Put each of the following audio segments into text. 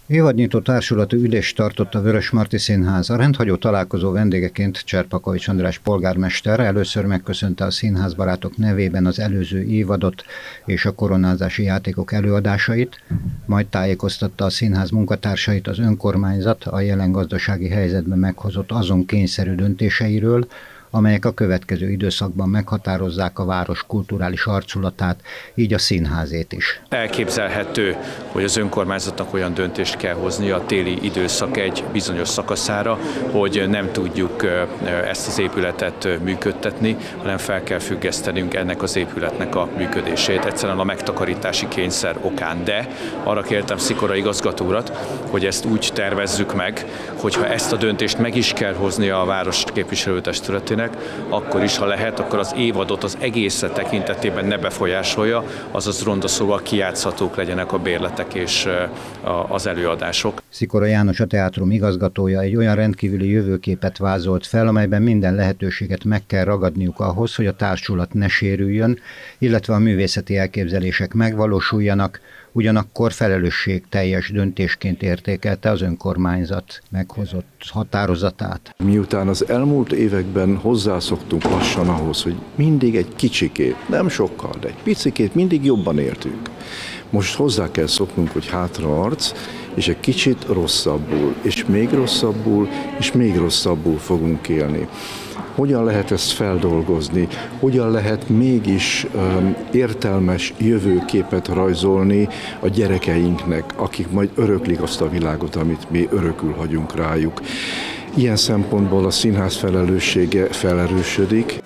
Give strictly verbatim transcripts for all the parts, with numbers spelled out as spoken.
Évadnyitó társulati ülést tartott a Vörösmarty Színház. A rendhagyó találkozó vendégeként Cserpakovics András polgármester először megköszönte a színházbarátok nevében az előző évadot és a koronázási játékok előadásait, majd tájékoztatta a színház munkatársait az önkormányzat a jelen gazdasági helyzetben meghozott azon kényszerű döntéseiről, amelyek a következő időszakban meghatározzák a város kulturális arculatát, így a színházét is. Elképzelhető, hogy az önkormányzatnak olyan döntést kell hozni a téli időszak egy bizonyos szakaszára, hogy nem tudjuk ezt az épületet működtetni, hanem fel kell függesztenünk ennek az épületnek a működését, egyszerűen a megtakarítási kényszer okán. De arra kértem Szikora igazgató urat, hogy ezt úgy tervezzük meg, hogyha ezt a döntést meg is kell hozni a város képviselőtestületének, akkor is, ha lehet, akkor az évadot az egészet tekintetében ne befolyásolja, azaz ronda szóval kijátszhatók legyenek a bérletek és az előadások. Szikora János, a teátrum igazgatója, egy olyan rendkívüli jövőképet vázolt fel, amelyben minden lehetőséget meg kell ragadniuk ahhoz, hogy a társulat ne sérüljön, illetve a művészeti elképzelések megvalósuljanak, ugyanakkor felelősségteljes döntésként értékelte az önkormányzat meghozott határozatát. Miután az elmúlt években hozzászoktunk lassan ahhoz, hogy mindig egy kicsikét, nem sokkal, de egy picikét mindig jobban éltünk. Most hozzá kell szoknunk, hogy hátraarc, és egy kicsit rosszabbul, és még rosszabbul, és még rosszabbul fogunk élni. Hogyan lehet ezt feldolgozni? Hogyan lehet mégis um, értelmes jövőképet rajzolni a gyerekeinknek, akik majd öröklik azt a világot, amit mi örökül hagyunk rájuk? Ilyen szempontból a színház felelőssége felerősödik.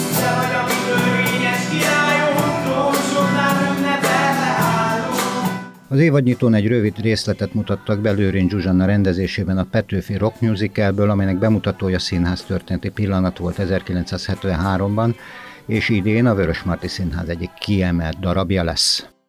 Az évadnyitón egy rövid részletet mutattak be Lőrinc Zsuzsanna rendezésében a Petőfi Rock Musicalből, amelynek bemutatója színháztörténeti pillanat volt ezerkilencszázhetvenháromban, és idén a Vörösmarty Színház egyik kiemelt darabja lesz.